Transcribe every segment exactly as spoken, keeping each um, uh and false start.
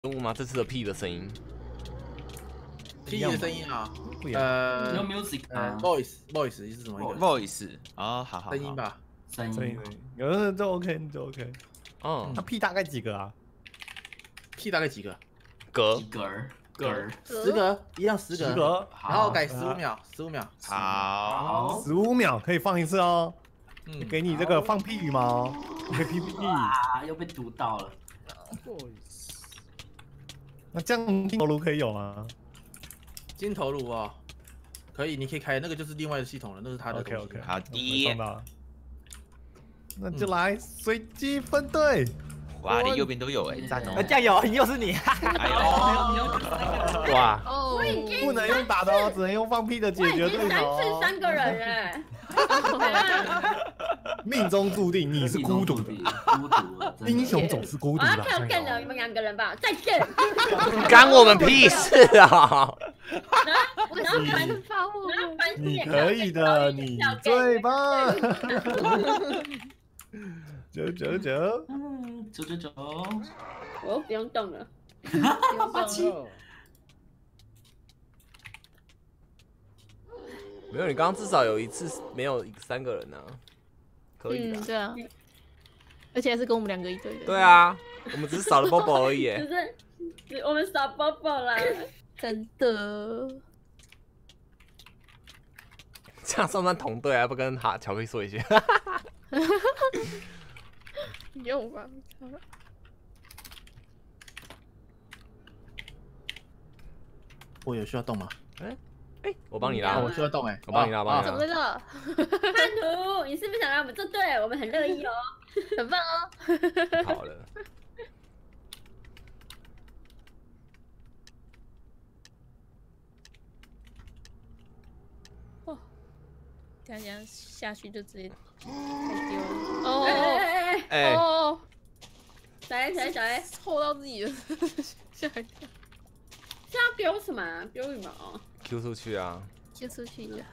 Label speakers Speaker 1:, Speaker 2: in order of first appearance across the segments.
Speaker 1: 动物吗？这次的屁的声音，
Speaker 2: 屁的声音啊，
Speaker 3: 不一样。
Speaker 2: 呃，
Speaker 4: 有 music
Speaker 2: 呃
Speaker 4: 啊
Speaker 2: ，voice voice 是什么一个
Speaker 5: voice 哦，好好，
Speaker 2: 声音吧？
Speaker 4: 声音，
Speaker 3: 所以有的就 OK 就 OK。
Speaker 1: 嗯，
Speaker 3: 那 P 大概几个啊？
Speaker 2: 屁大概几个？
Speaker 1: 格
Speaker 4: 几格儿格儿，
Speaker 2: 十个，一样十个，
Speaker 3: 十个，
Speaker 2: 然后改十五秒，十五秒。
Speaker 5: 好，
Speaker 4: 好，
Speaker 3: 十五秒可以放一次哦。
Speaker 2: 嗯，
Speaker 3: 给你这个放屁羽毛，你可以 P P T。
Speaker 4: 啊，又被读到了。
Speaker 3: 那这样镜头炉可以有吗
Speaker 2: 金头颅哦，可以，你可以开那个就是另外的系统了，那是他的。
Speaker 3: ？OK OK，
Speaker 5: 好
Speaker 3: 我
Speaker 5: 的
Speaker 3: 送，到了。那就来随机分队。
Speaker 5: 哇，连右边都有哎，赞哦！
Speaker 6: 加油，又是你！
Speaker 5: 哎呦，
Speaker 1: 哇，
Speaker 7: 哦，我已经
Speaker 3: 不能用打的哦，只能用放屁的解决对手
Speaker 7: 三次
Speaker 3: 哦。
Speaker 7: 三个人哎，
Speaker 3: 命中注定你是孤独的，
Speaker 4: 孤独的，真的
Speaker 3: 英雄总是孤独的。
Speaker 7: 我要跳更了，你们两个人吧，再见。
Speaker 1: 干我们屁事啊！
Speaker 7: 然后
Speaker 3: 你
Speaker 7: 反发我，然后反
Speaker 3: 你可以的，你最棒！九九九，
Speaker 4: 嗯，九九九，
Speaker 7: 我又不用动了。
Speaker 4: 八七，
Speaker 1: 没有，你刚刚至少有一次没有三个人呢、啊，可以的、
Speaker 8: 嗯，对啊，而且还是跟我们两个一队的。
Speaker 1: 对啊，我们只是少了 Bobo 而已耶。
Speaker 7: 只是，只我们少宝宝啦。
Speaker 8: 真的。
Speaker 1: 这样算不算同队啊？要不跟哈巧克力说一下？
Speaker 8: 有吧？
Speaker 2: 我有需要动吗？
Speaker 1: 哎哎，我帮你拉，
Speaker 2: 我需要动哎，
Speaker 1: 我帮你拉，帮
Speaker 8: 怎
Speaker 1: 你拉。
Speaker 8: 么了？
Speaker 7: 叛徒，你是不是想来我们这队？我们很乐意哦。
Speaker 8: 很棒哦。
Speaker 1: 好了，
Speaker 8: 这样这样下去就直接太丢了。哦
Speaker 7: 哎哎哎哎，
Speaker 1: 哎、
Speaker 8: 哦，
Speaker 7: 小 A 小 A 小 A，
Speaker 8: 凑到自己了，吓一跳，
Speaker 7: 是要丢什么啊？丢羽毛？
Speaker 1: Q 出去啊！
Speaker 8: 就出去一下。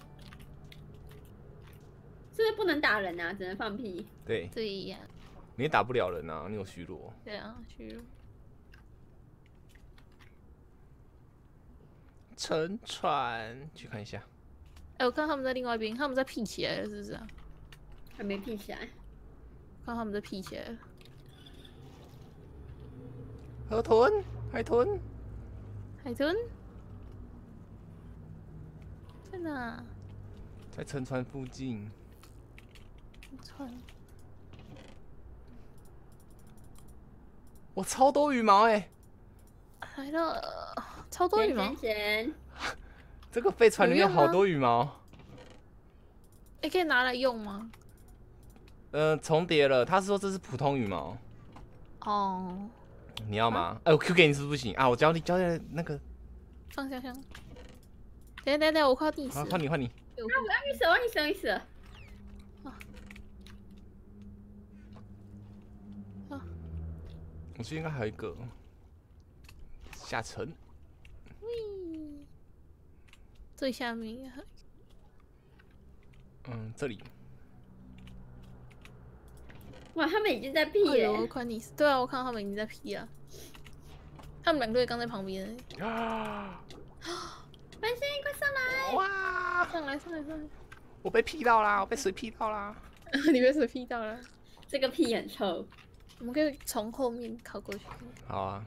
Speaker 7: 是不是不能打人啊？只能放屁。
Speaker 1: 对，
Speaker 8: 对呀，
Speaker 1: 你也打不了人啊，你有虚弱。
Speaker 8: 对啊，去。
Speaker 1: 沉船，去看一下。
Speaker 8: 哎，我看他们在另外一边，他们在 P 起来了，是不是啊？
Speaker 7: 还没屁起来。
Speaker 8: 看他们在 P 起来了。
Speaker 1: 河豚，海豚，
Speaker 8: 海豚在哪？
Speaker 1: 在沉船附近。
Speaker 8: 船
Speaker 1: 我超多羽毛哎、
Speaker 8: 来了，超多羽毛。
Speaker 7: 闲闲
Speaker 1: 这个飞船里面好多羽毛。
Speaker 8: 哎，可以拿来用吗？
Speaker 1: 呃，重叠了。他说这是普通羽毛，
Speaker 8: 哦，
Speaker 1: 你要吗？哎、我 Q 给你是不是不行啊？我教你教你那个，
Speaker 8: 放香香。等一下等一下，我快要第四
Speaker 1: 好，
Speaker 8: 了。
Speaker 1: 换你换你。
Speaker 8: 我
Speaker 7: 我要你死，我要你死，我要你死。
Speaker 1: 我记得应该还有一个下沉。
Speaker 8: 最下面。
Speaker 1: 嗯，这里。
Speaker 7: 哇，他们已经在屁耶！
Speaker 8: 我快你死！对啊，我看到他们已经在 P 了。他们两队刚在旁边。
Speaker 1: 啊！
Speaker 7: 繁星，快上来！
Speaker 1: 哇！
Speaker 8: 上来上来上来！
Speaker 1: 我被 P 到啦！我被水 P 到啦！
Speaker 8: 你被谁 P 到了？
Speaker 7: 这个屁很臭。
Speaker 8: 我们可以从后面靠过去。
Speaker 1: 好啊。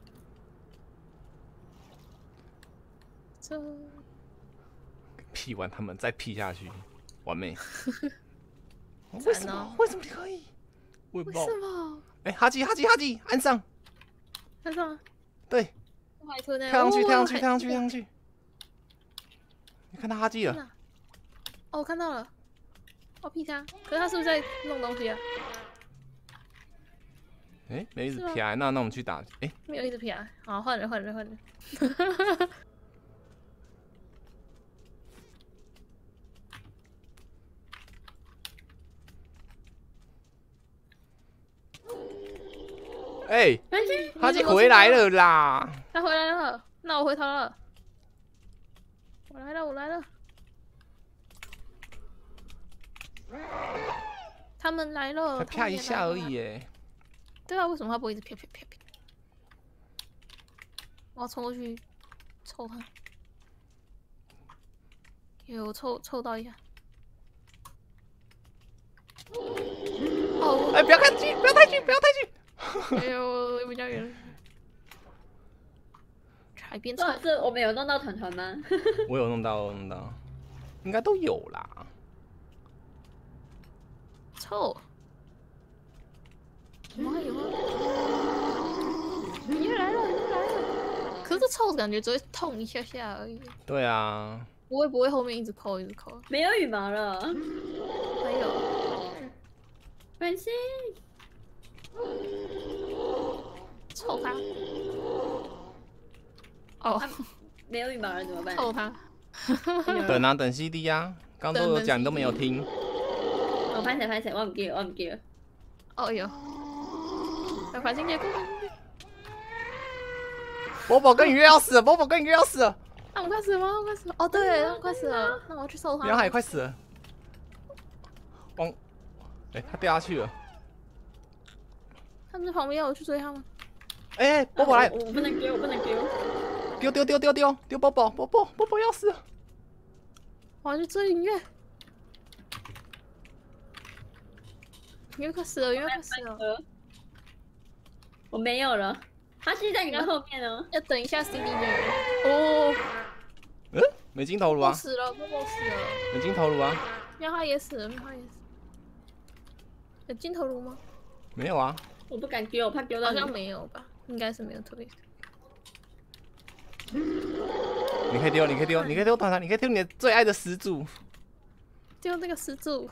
Speaker 8: 这
Speaker 1: P 完他们再 P 下去，完美。为
Speaker 8: 惨
Speaker 1: 什么
Speaker 8: 哦？
Speaker 1: 为什么你可以？我也不
Speaker 8: 为
Speaker 1: 知道。
Speaker 8: 什么？
Speaker 1: 哎、哈基哈基哈基，按上。
Speaker 8: 看上了。
Speaker 1: 对，
Speaker 8: 海豚呢？
Speaker 1: 跳上去
Speaker 8: 哦
Speaker 1: 跳上去
Speaker 8: 海
Speaker 1: 跳上去跳上去。你看到哈基了？
Speaker 8: 天哪哦，我看到了。我 P 他，可是他是不是在弄东西啊？
Speaker 1: 哎、没一直
Speaker 8: 是吗
Speaker 1: P I，那那我们去打。哎、
Speaker 8: 没有一直 P 啊。好，换人换人换人。
Speaker 1: 哎、
Speaker 7: 繁星，
Speaker 1: 哈基回来了啦！
Speaker 8: 他回来了，那我回头了。我来了，我来了。他们来了，
Speaker 1: 才啪一下而已
Speaker 8: 耶。
Speaker 1: 耶。
Speaker 8: 对啊，为什么他不会一直啪啪啪啪？ 我要冲过去凑他。给我凑凑到一下。哦，
Speaker 1: 哎，不要看近，不要太近，不要太近。
Speaker 8: 哎呦，离比较远。海边凑
Speaker 7: 不好意思，我们有弄到团团吗？
Speaker 1: 我有弄到，我有弄到，应该都有啦。
Speaker 8: 凑。有啊有啊。你又来了，你又来了。可是这凑感觉只会痛一下下而已。
Speaker 1: 对啊。
Speaker 8: 不会不会，后面一直扣一直扣。
Speaker 7: 没有羽毛了。
Speaker 8: 还有。
Speaker 7: 关心。
Speaker 8: 凑他。哦。
Speaker 7: 没有羽毛了怎么办？
Speaker 8: 凑他。
Speaker 1: 等啊等 C D 啊，刚都有讲你都没有听。
Speaker 7: 我拍谁拍谁，我唔记，我唔记。
Speaker 8: 哦有。快快进去，快快进去。
Speaker 1: 波波跟雨月要死了，波波跟雨月要死了。
Speaker 8: 那我们快死了吗？我快死了。哦对，他们快死了。那我要去搜他。
Speaker 1: 杨海快死了。往，哎、欸，他掉下去了。
Speaker 8: 他们在旁边，要我去追他们。
Speaker 1: 哎、欸，波波来、
Speaker 7: 啊我！我不能丢，我不能丢。
Speaker 1: 丢丢丢丢丢丢波波，波波波波要死了。
Speaker 8: 我要去追音乐。音乐快死了，音乐快死了。
Speaker 7: 我没有了，他其实在你们后面哦。
Speaker 8: 要等一下 C D 的人。哦。
Speaker 1: 嗯，没金头颅啊。
Speaker 8: 死了，波波死了。
Speaker 1: 没金头颅啊。
Speaker 8: 喵哈也死了，喵哈也死。有金头颅吗？
Speaker 1: 没有啊。
Speaker 7: 我不敢丢，我怕丢到。
Speaker 8: 好像没有吧，应该是没有特别。
Speaker 1: 你可以丢，你可以丢，你可以丢团团，你可以丢你的最爱的始祖。
Speaker 8: 丢那个始祖。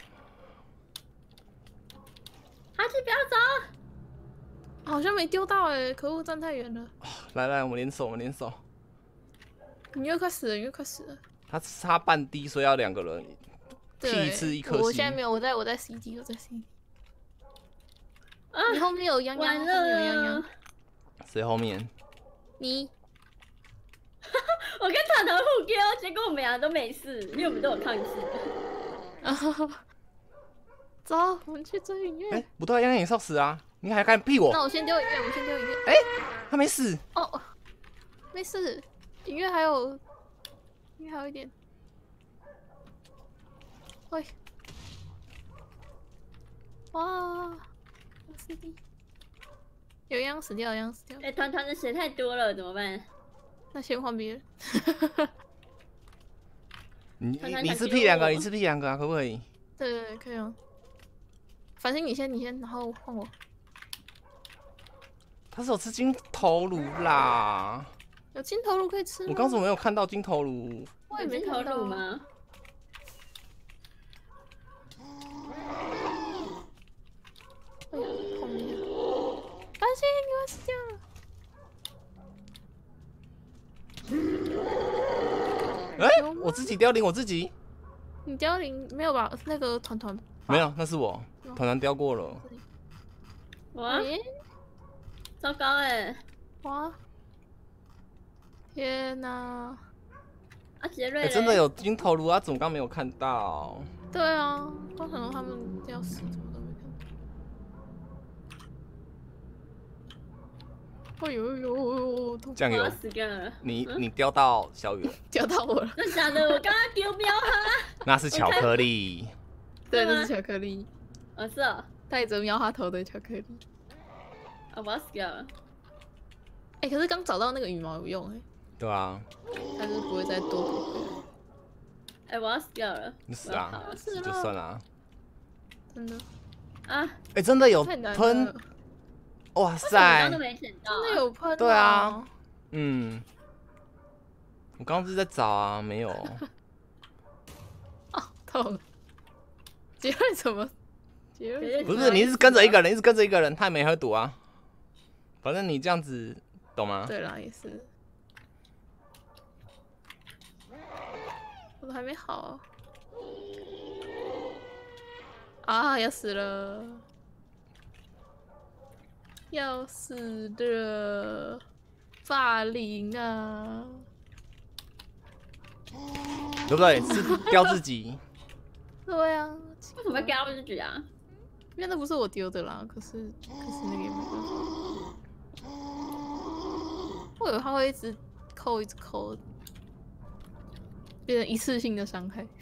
Speaker 7: 哈奇不要走。
Speaker 8: 好像没丢到哎、欸，可恶，站太远了。
Speaker 1: 来来，我们联手，我们联手。
Speaker 8: 你又快死了，你又快死了。
Speaker 1: 他差半滴，所以要两个人，替一次一颗星。
Speaker 8: 我现在没有，我在我在 C D， 我在 C D。
Speaker 7: 啊！
Speaker 8: 你后面有洋洋，
Speaker 7: 完
Speaker 8: 后面有洋
Speaker 7: 了
Speaker 8: 洋。
Speaker 1: 谁后面？
Speaker 8: 你。
Speaker 7: 我跟团团互丢，结果我们俩都没事，因为我们都有抗制。
Speaker 8: 走，我们去追音乐。
Speaker 1: 哎、欸，不对，洋洋也是要死啊！你还敢屁我？
Speaker 8: 那我先丢音乐，我先丢音乐。
Speaker 1: 哎、欸，他没死。
Speaker 8: 哦，没事，音乐还有，音乐还有一点。喂，哇 ，C D， 有一样死掉，有一样死掉。
Speaker 7: 哎、欸，团团的血太多了，怎么办？
Speaker 8: 那先换别人。
Speaker 1: 你你你是 P 两个，你是 P 两个啊，可不可以？
Speaker 8: 对对对，可以哦。反正你先，你先，然后换我。
Speaker 1: 他是有吃金头颅啦。
Speaker 8: 有金头颅可以吃吗？
Speaker 1: 我刚怎么没有看到金头颅？
Speaker 8: 我也没
Speaker 7: 金头颅吗？
Speaker 8: 哎呀，后面。担心你要死掉了。
Speaker 1: 哎、欸，我自己凋零我自己。
Speaker 8: 你凋零没有吧？那个团团
Speaker 1: 没有，那是我团团凋过了。
Speaker 7: 哇，糟糕哎、欸！
Speaker 8: 哇，天哪！
Speaker 7: 啊，杰瑞、
Speaker 1: 欸，真的有金头颅啊？怎么刚没有看到？
Speaker 8: 对啊，我想说他们要死，怎么都没看到。哎呦呦呦！
Speaker 1: 酱油，你你叼到小雨了，
Speaker 8: 叼到我了。
Speaker 7: 真的假的？我刚刚丢喵哈，
Speaker 1: 那是巧克力。
Speaker 8: 对，那是巧克力。
Speaker 7: 哦，是哦，
Speaker 8: 带着喵哈头的巧克力。
Speaker 7: 啊，我要死掉了。
Speaker 8: 哎、欸，可是刚找到那个羽毛有用哎、欸。
Speaker 1: 对啊。
Speaker 8: 但是不会再多回来。
Speaker 7: 哎、欸，我要死掉了。
Speaker 1: 你死啊！死就算了、啊。
Speaker 8: 真的。
Speaker 7: 啊！
Speaker 1: 哎、欸，真的有喷。哇塞！
Speaker 7: 都没捡到、
Speaker 8: 啊，真的有喷、啊。
Speaker 1: 对啊，嗯，我刚刚不是在找啊，没有。
Speaker 8: 哦，痛。结论什么？结论
Speaker 1: 不是，你是跟着一个人，你是跟着一个人，他也没喝毒啊。反正你这样子，懂吗？
Speaker 8: 对啦，也是。我都还没好。啊，要死了！要死的霸凌啊！
Speaker 1: 对不对？是叼自己。
Speaker 8: 对啊。
Speaker 7: 为什么要叼自己啊？
Speaker 8: 因为那不是我丢的啦，可是可是那个也没办法。我以为它会一直扣，一直扣，变成一次性的伤害。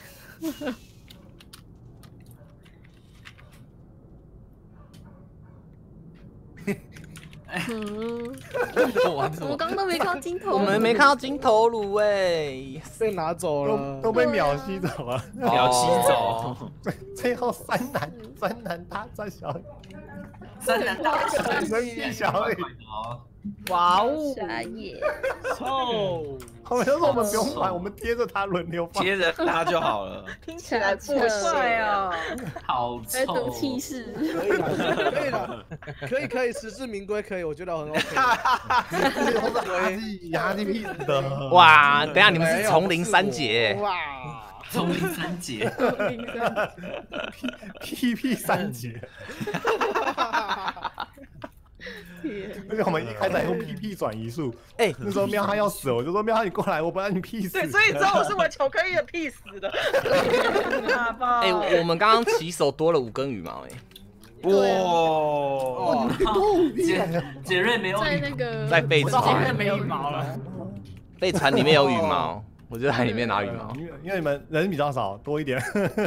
Speaker 8: 嗯，
Speaker 2: 我玩什么？
Speaker 8: 我刚刚都没看到金头，
Speaker 1: 我们没看到金头颅哎，
Speaker 3: 被拿走了，都被秒吸走了。
Speaker 5: 秒吸走。
Speaker 3: 最后三男三男大战小雨，
Speaker 4: 三男大
Speaker 3: 人比小雨。
Speaker 6: 哇哦，
Speaker 7: 傻眼。
Speaker 6: 臭，
Speaker 3: 我们就说我们不用玩，我们贴着他轮流放。
Speaker 5: 接着他就好了。
Speaker 6: 听起来不帅哦。
Speaker 4: 好
Speaker 8: 在赌
Speaker 4: 臭，
Speaker 8: 气势。
Speaker 6: 可以了，可以了，可以可以，实至名归，可以，我觉得很 OK。
Speaker 3: 压力压力屁的。
Speaker 1: 哇，等一下你们是丛林三杰，
Speaker 6: 哇，
Speaker 4: 丛林三杰，
Speaker 3: 屁屁三杰。而且我们一开始还用屁屁转移术，哎，那时候喵他要死，我就说喵他你过来，我不让你屁死。
Speaker 6: 对，所以你知道我是玩巧克力的屁死的。
Speaker 1: 哎，我们刚刚起手多了五根羽毛哎，
Speaker 5: 哇！
Speaker 4: 杰杰瑞没有
Speaker 8: 在那个
Speaker 1: 在废船
Speaker 6: 没有羽毛了。
Speaker 1: 废船里面有羽毛，我就在里面拿羽毛。
Speaker 3: 因为因为你们人比较少，多一点。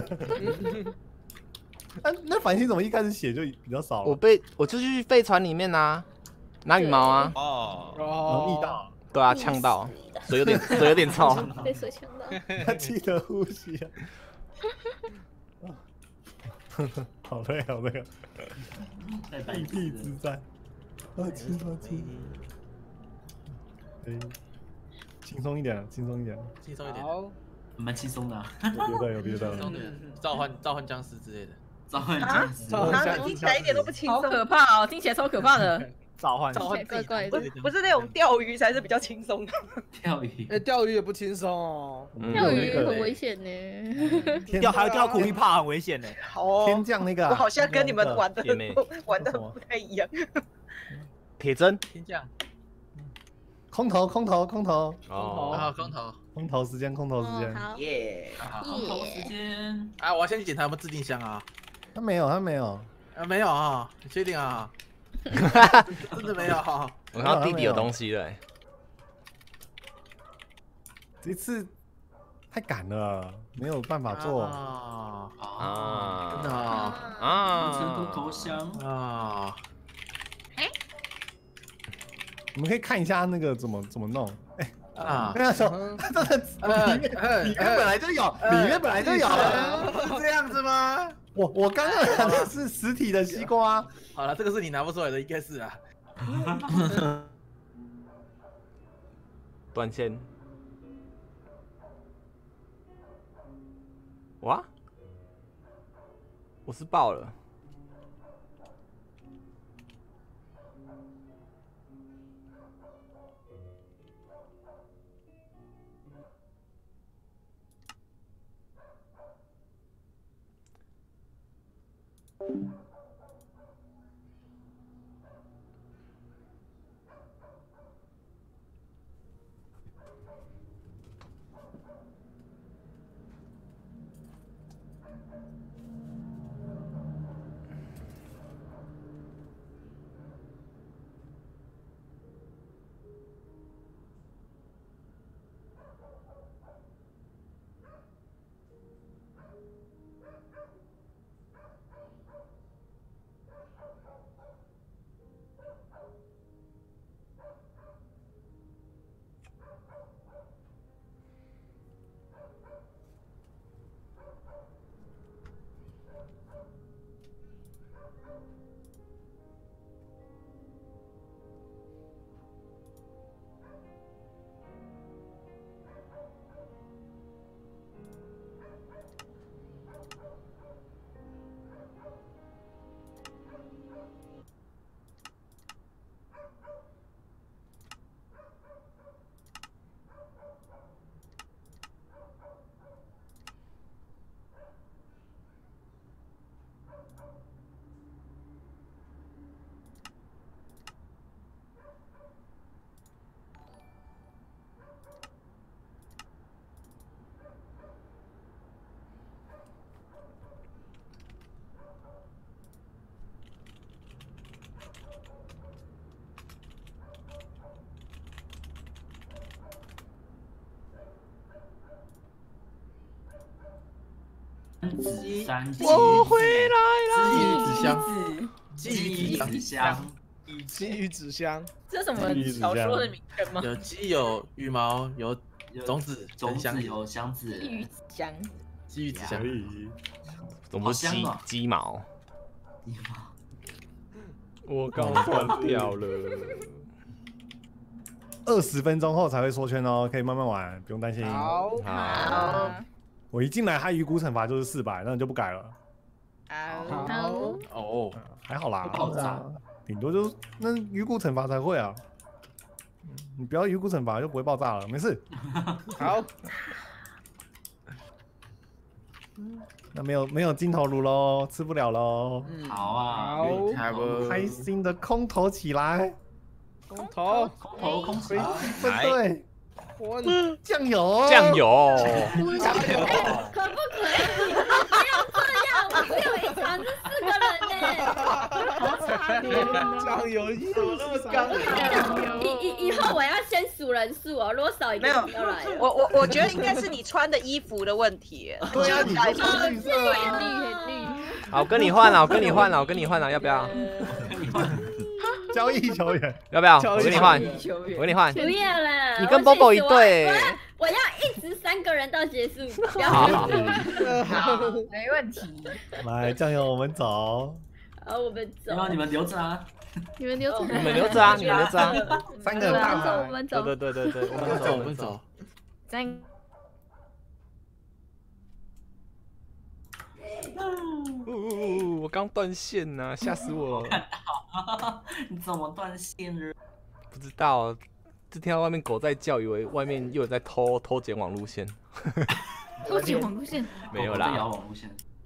Speaker 3: 那那繁星怎么一开始血就比较少了？
Speaker 1: 我被我就去废船里面拿拿羽毛啊，
Speaker 5: 哦，
Speaker 3: 哦，逆到，
Speaker 1: 对啊，呛到，水有点水有点臭。
Speaker 8: 被水呛到。
Speaker 3: 他记得呼吸啊。好累好累啊！屁屁之战，啊，轻松轻，哎，轻松一点，轻松一点，
Speaker 2: 轻松一点，
Speaker 6: 好，
Speaker 4: 蛮轻松的啊，
Speaker 3: 有别的有别的
Speaker 2: 轻。松点，召唤召唤僵尸之类的。
Speaker 4: 召唤僵尸，
Speaker 6: 他听起来一点都不轻
Speaker 9: 好
Speaker 6: 松，
Speaker 9: 可怕哦，听起来超可怕的。
Speaker 3: 召唤
Speaker 2: 召唤
Speaker 8: 怪怪的。
Speaker 6: 不是不是那种钓鱼才是比较轻松的。
Speaker 4: 钓鱼，
Speaker 6: 哎，钓鱼也不轻松哦。
Speaker 8: 钓鱼很危险呢。
Speaker 3: 钓
Speaker 10: 还要钓苦力怕很危险呢。
Speaker 6: 好哦，
Speaker 3: 天降那个，
Speaker 6: 我好像跟你们玩的
Speaker 1: 姐妹
Speaker 6: 玩的不太一样。
Speaker 1: 铁针
Speaker 2: 天降，
Speaker 3: 空投空投空投
Speaker 1: 哦，
Speaker 2: 啊，空投。
Speaker 3: 空投时间空投时间。
Speaker 8: 好。
Speaker 4: 耶，空投时间，
Speaker 2: 啊，我要先去检查有没有自定箱啊。
Speaker 3: 他没有他没有，
Speaker 2: 啊，没有啊，你确定啊？真的没有哈。
Speaker 1: 我看到弟弟有东西了。
Speaker 3: 这次太赶了，没有办法做。
Speaker 2: 啊
Speaker 1: 啊，
Speaker 2: 真的啊
Speaker 1: 啊，
Speaker 4: 成功投降，
Speaker 2: 啊！
Speaker 3: 我们可以看一下那个怎么怎么弄。哎，
Speaker 2: 啊
Speaker 3: 跟他说，真的里面里面本来就有，里面本来就有。
Speaker 2: 是这样子吗？
Speaker 3: 我我刚刚拿的是实体的西瓜。
Speaker 2: 好了，这个是你拿不出来的，应该是啊。
Speaker 1: 断线。哇，我是爆了。
Speaker 4: 子山，
Speaker 1: 我回来
Speaker 2: 基于纸箱，
Speaker 7: 子
Speaker 2: 基于纸
Speaker 4: 子
Speaker 2: 箱，
Speaker 4: 香，
Speaker 6: 基于纸箱，
Speaker 9: 这是什么小说的名称吗？
Speaker 2: 有鸡有羽毛有种子
Speaker 4: 种
Speaker 2: 沉香
Speaker 4: 子有香子，
Speaker 9: 鱼子香，
Speaker 2: 基于纸箱
Speaker 3: 可，以。
Speaker 1: 怎么是鸡
Speaker 4: 好香哦
Speaker 1: 鸡毛？
Speaker 4: 你妈
Speaker 1: 我刚断掉了。
Speaker 3: 二十分钟后才会缩圈哦，可以慢慢玩，不用担心。
Speaker 6: 好，
Speaker 1: 好，
Speaker 3: 我一进来，它鱼骨惩罚就是四百，那你就不改了。
Speaker 9: 好，
Speaker 6: 好，
Speaker 2: 哦，
Speaker 3: 还好啦，
Speaker 4: 爆炸
Speaker 3: 顶多就是那鱼骨惩罚才会啊。你不要鱼骨惩罚就不会爆炸了，没事。
Speaker 6: 好，
Speaker 3: 那没有没有金头颅喽，吃不了喽。
Speaker 6: 嗯，
Speaker 4: 好啊，
Speaker 6: 好，
Speaker 2: 差不多
Speaker 3: 开心的空投起来，
Speaker 6: 空投，
Speaker 4: 空投空起来，
Speaker 3: 分队
Speaker 6: 混，
Speaker 3: 酱油
Speaker 1: 酱油，
Speaker 6: 加油，
Speaker 7: 可不可以？不要这样，我只有一场是四个人呢。好惨哦！
Speaker 6: 酱油怎么那么刚？
Speaker 7: 以以以后我要先数人数哦，如果少一个
Speaker 9: 没有
Speaker 7: 就不要来了。
Speaker 9: 我我我觉得应该是你穿的衣服的问题。
Speaker 3: 对啊，你
Speaker 9: 改
Speaker 3: 就是绿色啊。
Speaker 8: 绿绿，
Speaker 1: 好，我跟你换了，我跟你换了，我跟你换了，要不要？
Speaker 3: 交易球员，
Speaker 1: 要不要？
Speaker 6: 交易
Speaker 1: 我跟你换，
Speaker 9: 球员
Speaker 1: 我跟你换。
Speaker 7: 不要啦！
Speaker 1: 你跟
Speaker 7: 我
Speaker 1: Bobo 一
Speaker 7: 其实
Speaker 1: 队
Speaker 7: 我要我要一直三个人到结束，不要
Speaker 1: 好
Speaker 7: 结束。
Speaker 9: 好，没问题。
Speaker 3: 来酱油，我们走。
Speaker 7: 好，我们走
Speaker 4: 然。后你们留着啊，
Speaker 8: 你们留着，
Speaker 1: 你们留着啊，你们留着啊。
Speaker 3: 三个人大
Speaker 8: 我们走，我
Speaker 3: 牌，
Speaker 8: 们走。
Speaker 1: 对对对对对，
Speaker 2: 我们走，我们走。
Speaker 9: 三，
Speaker 1: 呜，我刚断线呐，吓死我了！
Speaker 4: 你怎么断线了？
Speaker 1: 不知道，就听到外面狗在叫，以为外面又有在偷偷剪网路线，
Speaker 8: 偷剪网路线，
Speaker 1: 没有
Speaker 4: 我在摇
Speaker 1: 啦。
Speaker 4: 网路线。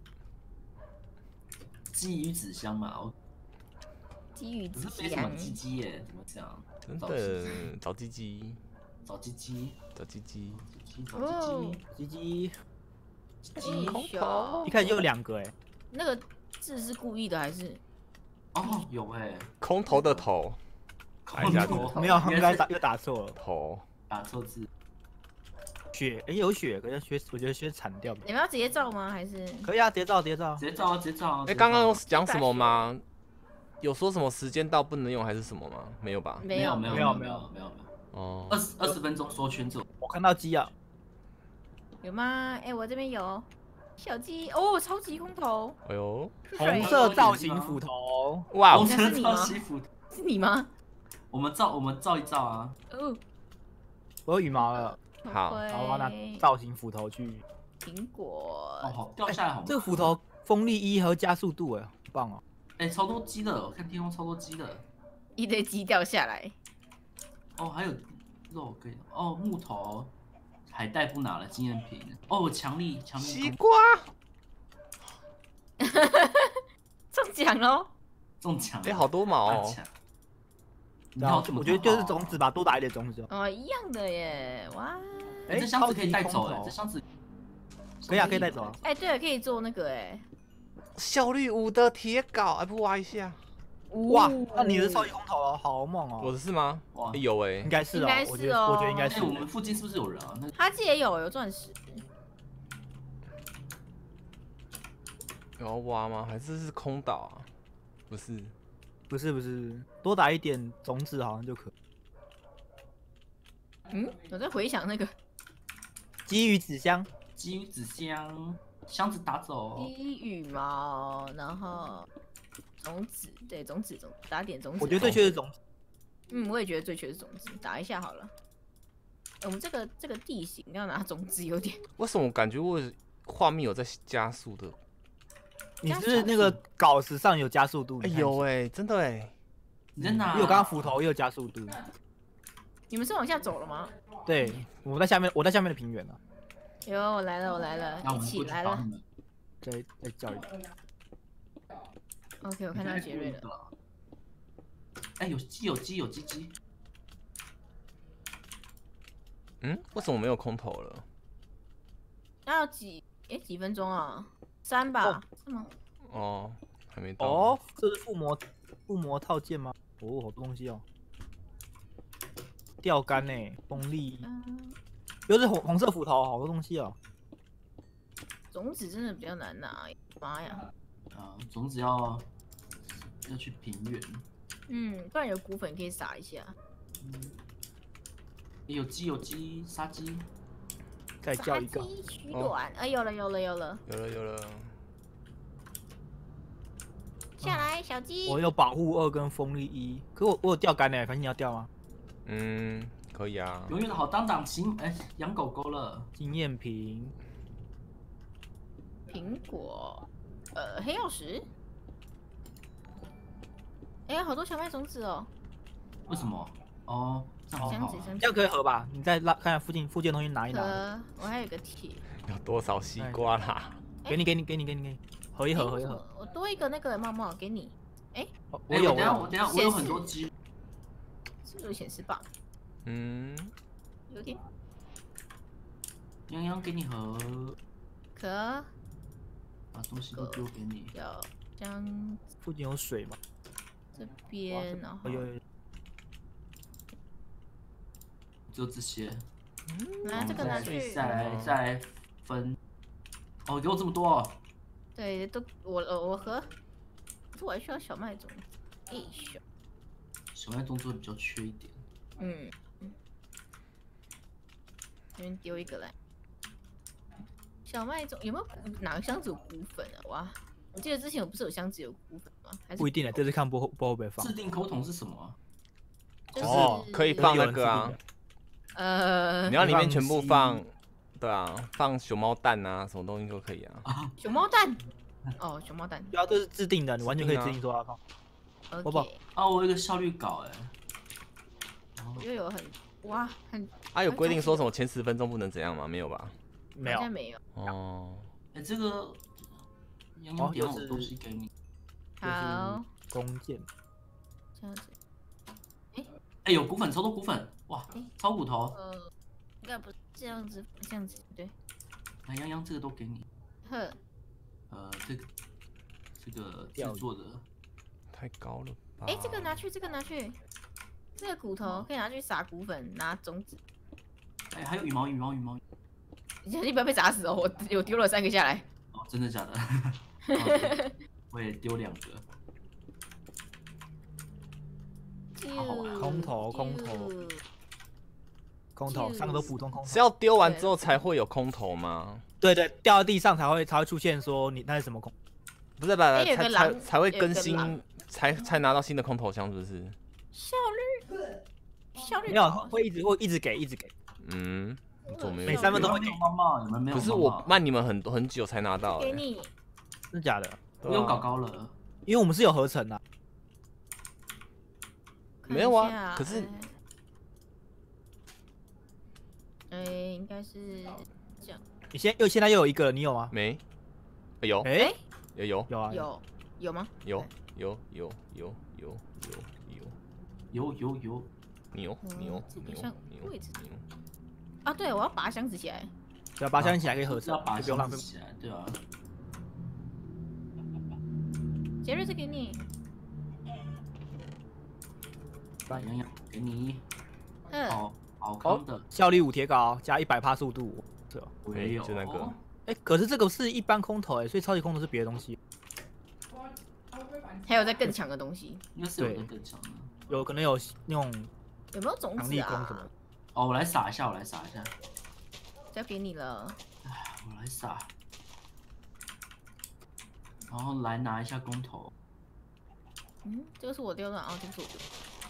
Speaker 4: 鸡与纸箱嘛，我
Speaker 8: 鸡与子
Speaker 4: 可是没什么
Speaker 8: 香，
Speaker 4: 鸡鸡耶，怎么讲？
Speaker 1: 真的，找鸡鸡，
Speaker 4: 找鸡鸡，
Speaker 1: 找鸡鸡，
Speaker 4: 鸡找
Speaker 8: 哦
Speaker 4: 鸡
Speaker 10: 鸡鸡
Speaker 4: 鸡，
Speaker 8: 鸡小
Speaker 10: 一开始就有两个哎，
Speaker 8: 那个字是故意的还是？
Speaker 4: 哦，有哎，
Speaker 1: 空投的头，打一下
Speaker 4: 空投
Speaker 10: 没有，应该
Speaker 4: 是
Speaker 10: 打又打错了。
Speaker 1: 头，
Speaker 4: 打错字，
Speaker 10: 血哎有血，可是血我觉得血惨掉。
Speaker 8: 你们要直接照吗？还是？
Speaker 10: 可以啊，直接照直接照。
Speaker 4: 直接照啊，直接照啊。
Speaker 1: 哎，刚刚有讲什么吗？有说什么时间到不能用还是什么吗？没有吧？
Speaker 4: 没有没有
Speaker 10: 没有
Speaker 4: 没有没有没有，
Speaker 1: 哦，
Speaker 4: 二十二十分钟缩圈走。
Speaker 10: 我看到鸡啊，
Speaker 8: 有吗？哎，我这边有小鸡哦，超级空投，
Speaker 1: 哎呦，
Speaker 10: 红色造型斧头，
Speaker 1: 哇哦，
Speaker 4: 红色
Speaker 8: 那是你吗
Speaker 4: 照媳妇，
Speaker 8: 是你吗？
Speaker 4: 我们照我们照一照啊。
Speaker 8: 哦，
Speaker 10: 我有羽毛了，
Speaker 1: 好
Speaker 8: 会
Speaker 10: 然后我要拿造型斧头去。
Speaker 8: 苹果
Speaker 4: 哦，好掉下来好吗？
Speaker 10: 这个斧头锋利一和加速度哎，很棒哦。
Speaker 4: 哎，超多鸡的，我看天空超多鸡的。
Speaker 8: 一堆鸡掉下来，
Speaker 4: 哦，还有肉可以。哦，木头，海带不拿了，纪念品。哦，强力强力攻
Speaker 1: 西瓜，
Speaker 8: 中奖喽！
Speaker 4: 中奖了。
Speaker 1: 哎，好多毛哦。
Speaker 4: 大奖
Speaker 10: 然后
Speaker 4: 这么
Speaker 10: 我觉得就是
Speaker 4: 多
Speaker 10: 种子吧，多打一点种子就好。
Speaker 8: 哦，一样的耶，哇！
Speaker 4: 哎，这箱子可以带走哎，
Speaker 10: 超级空投
Speaker 4: 这箱子
Speaker 10: 可以啊，可以带走啊。
Speaker 8: 哎，对了，可以做那个哎，
Speaker 1: 效率五的铁镐，哎，不挖一下？
Speaker 10: 哇，那你的超级空投哦，好猛哦。
Speaker 1: 我的是吗？
Speaker 4: 哇
Speaker 1: 哎有哎
Speaker 10: 应，该是哦
Speaker 8: 应该，是
Speaker 10: 我觉得
Speaker 8: 哦
Speaker 10: 我觉得应该
Speaker 4: 哎，
Speaker 10: 是。
Speaker 4: 我们附近是不是有人啊？那
Speaker 8: 他自己也有有钻石，
Speaker 1: 有要挖吗？还是是空岛啊？不是，
Speaker 10: 不是不是，多打一点种子好像就可以。
Speaker 8: 嗯，我在回想那个
Speaker 10: 鸡与纸箱，
Speaker 4: 鸡与纸箱，箱子打走。
Speaker 8: 鸡羽毛，然后种子，对，种子种打点种子。
Speaker 10: 我觉得最缺的是种子。
Speaker 8: 嗯，我也觉得最缺的是种子，打一下好了。我们这个这个地形要拿种子有点，
Speaker 1: 为什么我感觉我画面有在加速的？
Speaker 10: 你是不是那个稿子上有加速度？
Speaker 1: 哎
Speaker 10: 你看一下，
Speaker 1: 有哎，真的哎，
Speaker 4: 你在哪？
Speaker 10: 因为我刚刚斧头也有加速度。
Speaker 8: 你们是往下走了吗？
Speaker 10: 对，我在下面，我在下面的平原呢。
Speaker 8: 有，我来了，我来了，一
Speaker 4: 那我们过去
Speaker 8: 起来了。
Speaker 4: 帮你们。
Speaker 10: 再再叫一点。
Speaker 8: OK，我看到杰瑞了。
Speaker 4: 了。哎，有鸡有鸡有鸡鸡。
Speaker 1: 嗯，为什么没有空投了？
Speaker 8: 要几？哎，几分钟啊？三吧？是吗？
Speaker 1: 哦，还没到。
Speaker 10: 哦，这是附魔附魔套件吗？哦，好多东西哦。钓竿呢，锋利，
Speaker 8: 嗯，
Speaker 10: 又是红红色斧头，好多东西哦。
Speaker 8: 种子真的比较难拿，妈呀！
Speaker 4: 啊，种子要要去平原。
Speaker 8: 嗯，不然有骨粉可以撒一下。
Speaker 4: 有鸡有鸡，杀鸡。
Speaker 10: 再叫一个。
Speaker 8: 杀鸡取暖，哎，有了有了有了。
Speaker 1: 有了有了。
Speaker 8: 下来，小鸡。
Speaker 10: 我有保护二跟锋利一，可我我有钓竿呢，反正你要钓吗？
Speaker 1: 嗯，可以啊。
Speaker 4: 永远的好当当，行，哎，养狗狗了。
Speaker 10: 经验瓶。
Speaker 8: 苹果，呃，黑曜石。哎、欸，好多小麦种子哦。
Speaker 4: 为什么？哦，这样好好。
Speaker 10: 这样可以合吧？你再拉看看附近附近的东西拿一拿。
Speaker 8: 呃，我还有个铁。
Speaker 1: 有多少西瓜啦？
Speaker 10: 给你给你给你给你给你，合一合合一合。
Speaker 8: 我多一个那个帽帽给你。哎、欸，
Speaker 10: 我有，
Speaker 4: 等下我等下我有很多鸡。
Speaker 8: 是不是有显示棒？
Speaker 1: 嗯，
Speaker 8: 有点。
Speaker 4: 洋洋给你合。
Speaker 8: 可。
Speaker 4: 把东西都丢给你。
Speaker 8: 要将。
Speaker 10: 附近有水吗？
Speaker 8: 这边，然后。
Speaker 10: 有有。
Speaker 4: 就这些。
Speaker 8: 拿这个拿去。
Speaker 4: 再来再来分。哦，给我这么多、哦。
Speaker 8: 对，都我我和。可是我还需要小麦种子。哎小。
Speaker 4: 小麦种子比较缺一点。
Speaker 8: 嗯。这边丢一个来。小麦种有没有哪个箱子有骨粉啊？哇，我记得之前我不是有箱子有骨粉吗？还是
Speaker 10: 不一定的，这次看不不会不会放。
Speaker 4: 制定口筒是什么？
Speaker 8: 就是
Speaker 1: 哦，可以放那个啊。
Speaker 8: 呃，
Speaker 1: 你要里面全部放，对啊，放熊猫蛋啊，什么东西都可以啊。
Speaker 8: 熊猫蛋，哦，熊猫蛋。
Speaker 10: 对啊，这是制定的，你完全可以制定说要放。
Speaker 8: 宝宝，
Speaker 4: 啊，我有一个效率稿哎。
Speaker 8: 又有很哇很。
Speaker 1: 啊，有规定说什么前十分钟不能怎样吗？没有吧？
Speaker 10: 没有，
Speaker 8: 没有。
Speaker 1: 哦。
Speaker 4: 哎，这个，洋洋点我东西给你。
Speaker 8: 好。
Speaker 10: 弓箭。
Speaker 8: 这样子。
Speaker 4: 哎哎，有骨粉，超多骨粉，哇，超骨头。
Speaker 8: 呃，应该不是这样子，这样子对。
Speaker 4: 来，洋洋这个都给你。
Speaker 8: 呵。
Speaker 4: 呃，这个这个制作的。
Speaker 1: 太高了吧？
Speaker 8: 哎，这个拿去，这个拿去。这个骨头可以拿去撒骨粉，拿种子。
Speaker 4: 哎，还有羽毛，羽毛，羽毛。
Speaker 8: 你小心不要被砸死哦！我我丢了三个下来。
Speaker 4: 哦，真的假的？哦、我也丢两个。
Speaker 10: 空投，空投，空投，三个都普通空投。
Speaker 1: 是要丢完之后才会有空投吗？
Speaker 10: 对对，掉到地上才会才会出现说你那是什么空？
Speaker 1: 不是吧？才才才会更新，才才拿到新的空投箱，是不是？
Speaker 8: 效率，效率
Speaker 10: 没有，会一直会一直给，一直给。
Speaker 1: 嗯。
Speaker 10: 每三分钟会给
Speaker 4: 猫猫，你们没有？
Speaker 1: 可是我慢你们很很久才拿到。
Speaker 8: 给你，
Speaker 10: 真的假的？
Speaker 4: 我有搞高了，
Speaker 10: 因为我们是有合成的。
Speaker 1: 没有啊，可是，
Speaker 8: 哎，应该是这样。
Speaker 10: 你现又现在又有一个，你有吗？
Speaker 1: 没，有。
Speaker 10: 哎，
Speaker 1: 也有。
Speaker 10: 有啊。
Speaker 8: 有有吗？
Speaker 1: 有有有有有
Speaker 4: 有有有有
Speaker 1: 牛牛牛牛牛。
Speaker 8: 啊，对，我要拔箱子起来。
Speaker 10: 对啊，拔箱子起来可以合成，
Speaker 4: 要拔箱子起来，对吧？
Speaker 8: 杰瑞，这给你。
Speaker 4: 洋洋，给你。
Speaker 8: 嗯。
Speaker 4: 好，好康的。
Speaker 10: 效率五铁镐加一百帕速度，对吧？
Speaker 4: 我也有，
Speaker 1: 就那个。
Speaker 10: 哎，可是这个是一般空投哎，所以超级空投是别的东西。
Speaker 8: 还有在更强的东西。
Speaker 4: 应该是有更强的。
Speaker 10: 有可能有那种。
Speaker 8: 有没有种子啊？
Speaker 4: 哦，我来撒一下，我来撒一下。
Speaker 8: 交给你了。
Speaker 4: 我来撒，然后来拿一下公头。
Speaker 8: 嗯，这个是我丢的啊，这个是我丢的。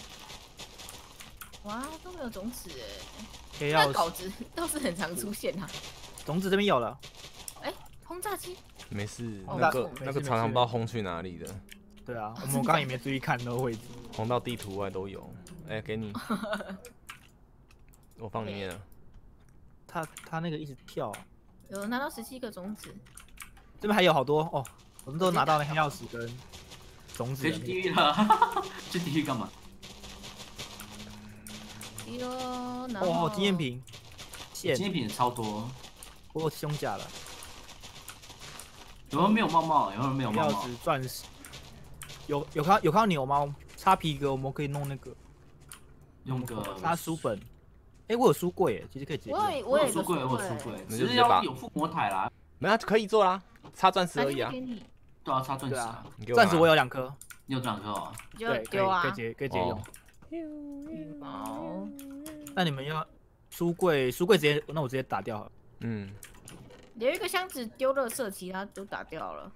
Speaker 8: 哇，都没有种子哎。那稿子倒是很常出现啊。
Speaker 10: 种子这边有了。
Speaker 8: 哎，轰炸机。
Speaker 1: 没事，那个那个常常不知道轰去哪里的。
Speaker 10: 对啊，我们刚刚也没注意看那个位置。
Speaker 1: 轰到地图外都有。哎，给你。我放里面了。
Speaker 10: 他他那个一直跳。
Speaker 8: 有拿到十七个种子。
Speaker 10: 这边还有好多哦，我们都拿到了黑曜石跟种子。
Speaker 4: 去地狱了，去地狱干嘛？
Speaker 8: 哟，
Speaker 10: 哦，经验瓶，
Speaker 4: 经验瓶超多，
Speaker 10: 我有胸甲了。
Speaker 4: 有人没有帽帽？有人没有帽帽？
Speaker 10: 黑曜石、钻石。有有看有看到牛吗？擦皮革我们可以弄那个，
Speaker 4: 用个
Speaker 10: 擦书本。 哎，我有书柜哎，其实可以直接。
Speaker 8: 我也我也
Speaker 4: 书柜，我有书柜，
Speaker 1: 只
Speaker 4: 是要有附魔台啦。
Speaker 1: 没有可以做啦，差钻石而已啊。
Speaker 8: 给你，
Speaker 4: 对啊，差钻石啊。
Speaker 10: 钻石我有两颗，
Speaker 4: 你有两颗哦。
Speaker 8: 就
Speaker 10: 对，
Speaker 8: 丢啊
Speaker 10: 可以可以可以直接用。
Speaker 8: 好，
Speaker 10: 那你们要书柜，书柜直接，那我直接打掉好了。
Speaker 1: 嗯，
Speaker 8: 留一个箱子丢垃圾，其他都打掉了。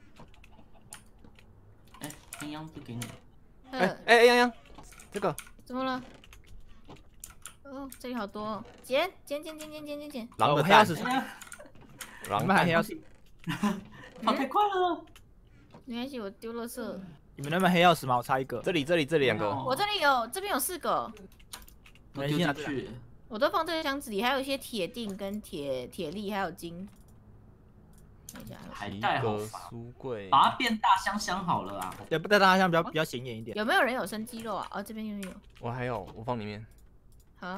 Speaker 4: 哎，洋洋就给你。
Speaker 1: 哎哎哎洋洋，这个
Speaker 8: 怎么了？哦，这里好多哦，捡捡捡捡捡捡捡捡。
Speaker 1: 狼的蛋
Speaker 10: 黑曜石，
Speaker 1: 狼
Speaker 10: 你们还黑曜石，
Speaker 4: 跑太快了。
Speaker 8: 没关系，我丢垃圾。
Speaker 10: 你们那边黑曜石吗？我差一个。
Speaker 1: 这里这里这里两个，
Speaker 8: 我这里有，这边有四个，
Speaker 4: 都丢进去。
Speaker 8: 我都放这个箱子里，还有一些铁锭跟铁铁粒，还有金。看一下，
Speaker 4: 海带好
Speaker 1: 个
Speaker 4: 烦，
Speaker 1: 书柜，
Speaker 4: 把它变大香香好了啊。
Speaker 10: 对，带大家像比较比较显眼一点。
Speaker 8: 有没有人有生鸡肉啊？哦，这边有有。
Speaker 1: 我还有，我放里面。
Speaker 8: 好，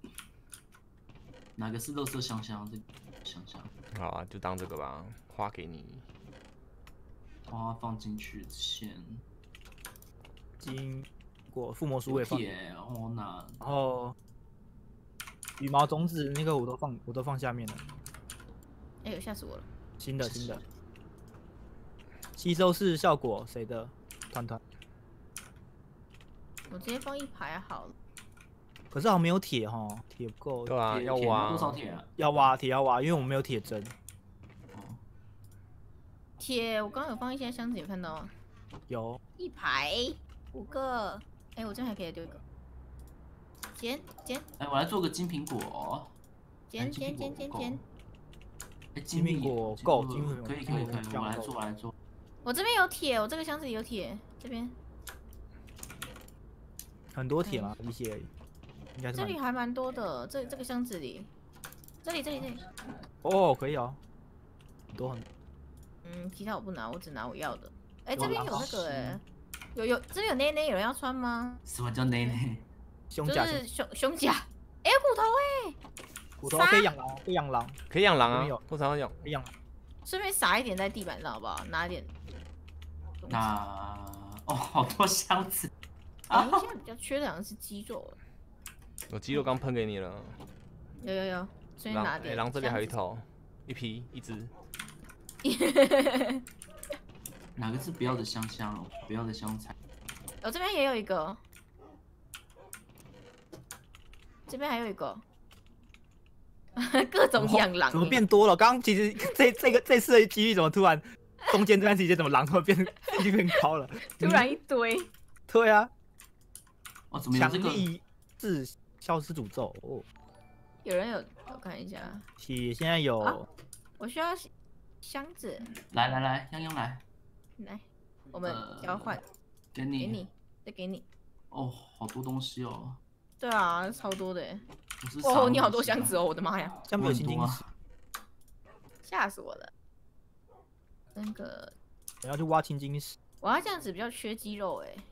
Speaker 4: 哪个是乐色香香？这香香。
Speaker 1: 好啊，就当这个吧，花给你。
Speaker 4: 花放进去先。
Speaker 10: 经过附魔书也放，
Speaker 4: 铁哦那。
Speaker 10: 然后羽毛种子那个我都放，我都放下面了。
Speaker 8: 哎呦，吓死我了！
Speaker 10: 新的新的，吸收式效果谁的？团团。
Speaker 8: 我直接放一排好了。
Speaker 10: 可是好像没有铁哈，铁不够。
Speaker 1: 对啊，
Speaker 4: 铁
Speaker 1: 要挖
Speaker 4: 多少铁啊？
Speaker 10: 要挖铁要挖，因为我们没有铁针。
Speaker 8: 铁，我刚刚有放一些箱子，有看到吗？
Speaker 10: 有。
Speaker 8: 一排五个，哎，我这边还可以丢一个。捡捡。
Speaker 4: 哎，我来做个金苹果。
Speaker 8: 捡捡捡捡捡。
Speaker 4: 哎，
Speaker 10: 金苹果够，金苹果
Speaker 4: 可以可以可以，我来做我来做。
Speaker 8: 我这边有铁，我这个箱子里有铁，这边。
Speaker 10: 很多铁吗？一些而已。应该是。
Speaker 8: 这里还蛮多的，这这个箱子里，这里这里这里。
Speaker 10: 哦，可以哦，很多很多。
Speaker 8: 嗯，其他我不拿，我只拿我要的。哎，这边有那个哎，有有这边有内内，有人要穿吗？
Speaker 4: 什么叫内内？
Speaker 10: 胸甲
Speaker 8: 就是胸胸甲。哎，骨头哎，
Speaker 10: 骨头可以养狼，可以养狼，
Speaker 1: 可以养狼啊，
Speaker 10: 有
Speaker 1: 不常养，
Speaker 10: 可以养。
Speaker 8: 顺便撒一点在地板上好不好？拿点。
Speaker 4: 那哦，好多箱子。
Speaker 8: 啊，现在比较缺的好像是鸡肉。
Speaker 1: 我鸡肉刚喷给你了。
Speaker 8: 有有有，所以拿点。
Speaker 1: 狼这里还有一头，一批一只。
Speaker 4: 哪个是不要的香香哦？不要的香菜。
Speaker 8: 我这边也有一个，这边还有一个，各种养狼。
Speaker 10: 怎么变多了？刚刚其实这这个这次的几率怎么突然中间这段时间怎么狼突然变几率变高了？
Speaker 8: 突然一堆。
Speaker 10: 对啊。
Speaker 4: 哦，怎么有这个？
Speaker 10: 强力是消失诅咒哦。
Speaker 8: 有人有，我看一下。
Speaker 10: 铁现在有。
Speaker 8: 我需要。箱子，
Speaker 4: 来来来，泱泱来，
Speaker 8: 来，我们交换，
Speaker 4: 给你，
Speaker 8: 给你，再给你。
Speaker 4: 哦，好多东西哦。
Speaker 8: 对啊，超多的。哦，你好多箱子哦，我的妈呀！
Speaker 10: 这样没有新金石，
Speaker 8: 吓死我了。那个，
Speaker 10: 我要去挖青金石。
Speaker 8: 我要这样子比较缺肌肉哎。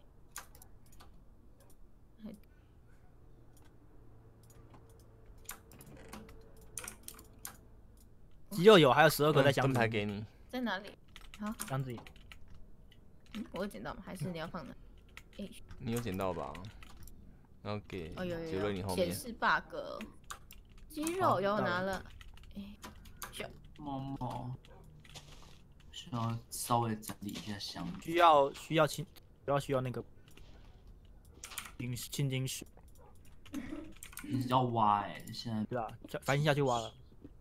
Speaker 10: 肌肉有，还有十二个在箱子。
Speaker 1: 灯牌给你。
Speaker 8: 在哪里？好。
Speaker 10: 箱子里。
Speaker 8: 嗯，我有捡到吗？还是你要放哪？哎。
Speaker 1: 你有捡到吧？然后给
Speaker 8: 哦有有
Speaker 1: 杰瑞你后面。
Speaker 8: 显示 bug。肌肉有拿了。哎。就。
Speaker 4: 猫猫。需要稍微整理一下箱子。
Speaker 10: 需要需要青，需要需要那个金青金石。
Speaker 4: 你要挖哎，现在
Speaker 10: 对啊，反正下去挖了。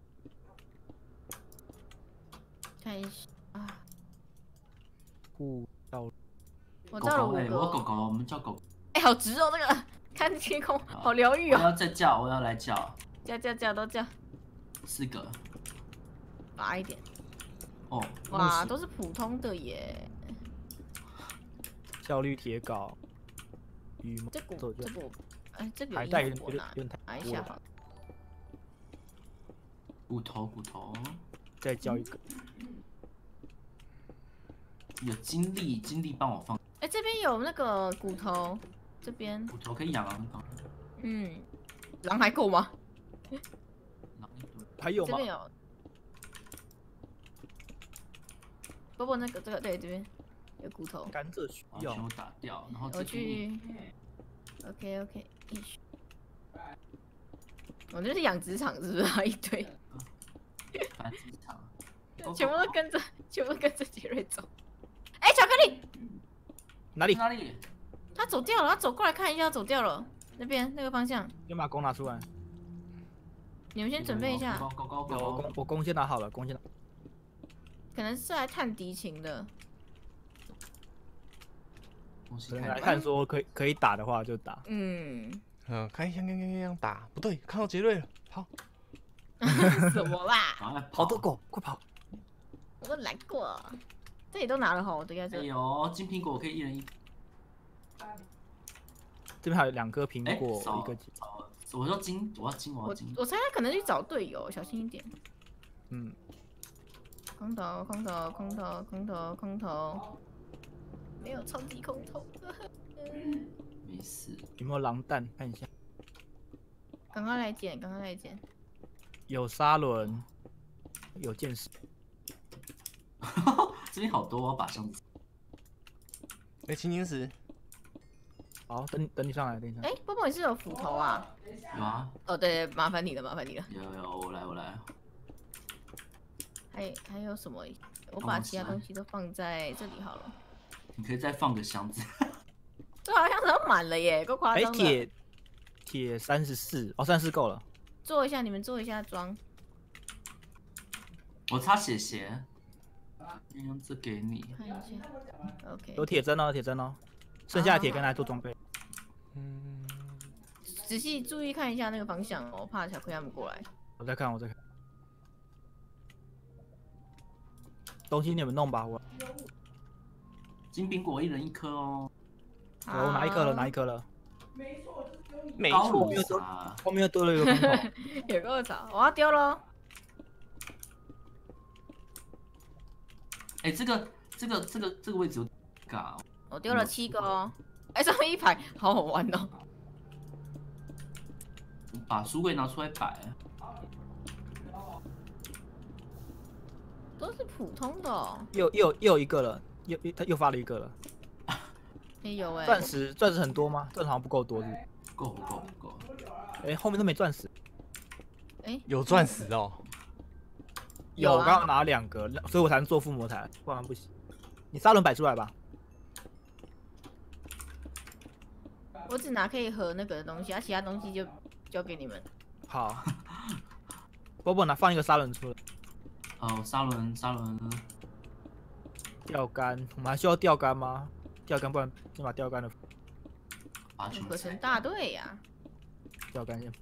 Speaker 8: 看一下啊，
Speaker 10: 护到。
Speaker 8: 我到了五个。
Speaker 4: 哎，我狗狗，我们叫狗。
Speaker 8: 哎，好直哦，这个看天空，好疗愈哦。
Speaker 4: 我要再叫，我要来叫。
Speaker 8: 叫叫叫都叫。
Speaker 4: 四个。
Speaker 8: 拔一点。
Speaker 4: 哦。
Speaker 8: 哇，都是普通的耶。
Speaker 10: 效率铁镐。羽毛。
Speaker 8: 这股这股，哎，这个
Speaker 10: 还带有点有点太。
Speaker 8: 拿一下好了。
Speaker 4: 骨头骨头。
Speaker 10: 再叫一个。
Speaker 4: 有精力，精力帮我放。
Speaker 8: 哎，这边有那个骨头，这边。
Speaker 4: 骨头可以养狼。
Speaker 8: 嗯，狼还够吗？
Speaker 4: 狼一堆。
Speaker 10: 还有吗？
Speaker 8: 这边有。波波那个这个对这边有骨头。
Speaker 10: 甘蔗需要。
Speaker 4: 全部打掉，然后
Speaker 8: 我去。OK OK， 我这是养殖场是不是？一堆。
Speaker 4: 繁殖场。
Speaker 8: 对全部都跟着，全部跟着杰瑞走。哎，巧克力
Speaker 10: 哪里？
Speaker 4: 哪里？
Speaker 8: 他走掉了，他走过来看一下，走掉了。那边那个方向，
Speaker 10: 先把弓拿出来。
Speaker 8: 你们先准备一下。
Speaker 4: 高高高高
Speaker 10: 我弓我弓先拿好了，弓先拿。
Speaker 8: 可能是来探敌情的。
Speaker 10: 可能来看说可以可以打的话就打。
Speaker 8: 嗯。
Speaker 1: 嗯，看一下，看看看看打，不对，看到杰瑞了，跑。
Speaker 8: 什么啦？
Speaker 10: 好多狗，快跑！
Speaker 8: 我都来过，这里都拿了哈，我都要这。
Speaker 4: 哎呦，金苹果我可以一人一。
Speaker 10: 这边还有两颗苹果，一个。
Speaker 4: 我说金，我要金，我要金。
Speaker 8: 我猜他可能去找队友，小心一点。
Speaker 10: 嗯。
Speaker 8: 空投，空投，空投，空投，空投。没有超级空投。
Speaker 4: 没事。
Speaker 10: 有没有狼蛋？看一下。
Speaker 8: 赶快来捡，赶快来捡。
Speaker 10: 有砂轮，有剑士。
Speaker 4: 这边好多把箱子。
Speaker 1: 哎，青金石。
Speaker 10: 好，等你等你上来，等你上来。
Speaker 8: 哎，波波你是有斧头啊？
Speaker 4: 有啊。
Speaker 8: 哦，对，麻烦你了，麻烦你了。
Speaker 4: 有有，我来我来。
Speaker 8: 还还有什么？我把其他东西都放在这里好了。
Speaker 4: 你可以再放个箱子。
Speaker 8: 这好像都满了耶，够夸张的。
Speaker 10: 哎，铁铁三十四，哦，三十四够了。
Speaker 8: 做一下，你们做一下装。
Speaker 4: 我擦血鞋。用这给你。
Speaker 8: 看一下。OK。
Speaker 10: 有铁针哦，铁针哦。剩下的铁跟来做装备。
Speaker 1: 嗯。
Speaker 8: 仔细注意看一下那个方向哦，我怕小葵他们过来。
Speaker 10: 我在看，我在看。东西你们弄吧，我。
Speaker 4: 金苹果一人一颗哦。
Speaker 10: 我拿一颗了，拿一颗了。
Speaker 1: 没错，没错。
Speaker 10: 后面又多了一个空投。
Speaker 8: 有够吵，我要丢喽。
Speaker 4: 哎，这个这个这个这个位置有尬。
Speaker 8: 我丢了七个哦。哎，上面一排，好好玩哦。
Speaker 4: 把书柜拿出来摆。
Speaker 8: 都是普通的哦。
Speaker 10: 又又又有一个了，又他又发了一个了。
Speaker 8: 也有哎。
Speaker 10: 钻石钻石很多吗？钻石好像不够多，是不是？
Speaker 4: 够不够不够。
Speaker 10: 哎，后面都没钻石。
Speaker 8: 哎，
Speaker 1: 有钻石哦。
Speaker 10: 有，我刚刚拿了两个，所以我才能做附魔台，不然不行。你砂轮摆出来吧。
Speaker 8: 我只拿可以合那个的东西，啊，其他东西就交给你们。
Speaker 10: 好。波波拿放一个砂轮出来。
Speaker 4: 哦，砂轮砂轮。
Speaker 10: 钓竿，我们还需要钓竿吗？钓竿，不然先把钓竿的。
Speaker 8: 合成大队呀。
Speaker 10: 钓竿先。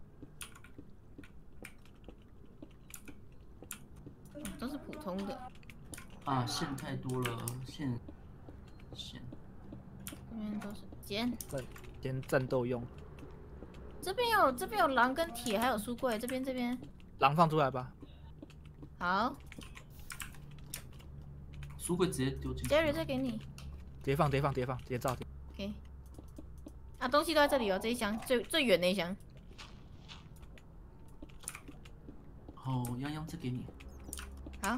Speaker 8: 都是普通的。
Speaker 4: 啊，线太多了，线线。
Speaker 8: 这边都是尖。
Speaker 10: 战尖战斗用。
Speaker 8: 这边有这边有狼跟铁，还有书柜，这边这边。
Speaker 10: 狼放出来吧。
Speaker 8: 好。
Speaker 4: 书柜直接丢进去。
Speaker 8: Jerry 再给你。
Speaker 10: 直接放，直接放，直接放，直接照。
Speaker 8: OK。啊，东西都在这里哦，这一箱最最远那一箱。
Speaker 4: 哦，泱泱这给你。
Speaker 8: 好。